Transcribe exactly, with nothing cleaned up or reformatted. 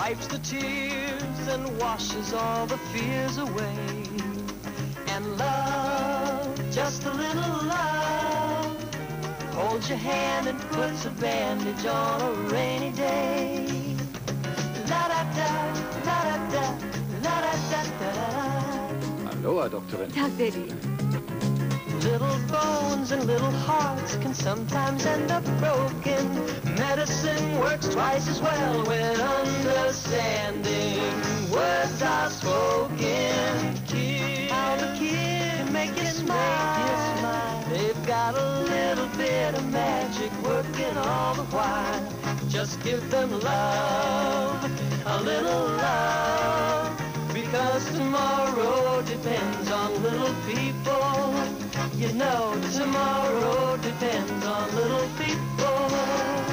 wipes the tears and washes all the fears away. And love, just a little love, holds your hand and puts a bandage on a rainy day. La-da-da, la-da-da, la-da-da-da. Aloha, Doktorin. Tag, Baby. Little bones and little hearts can sometimes end up broken. Medicine works twice as well when understanding words are spoken. Kids, how the kids can make you smile. They've got a little bit of magic working all the while. Just give them love, a little love, because tomorrow depends on little people. You know, tomorrow depends on little people.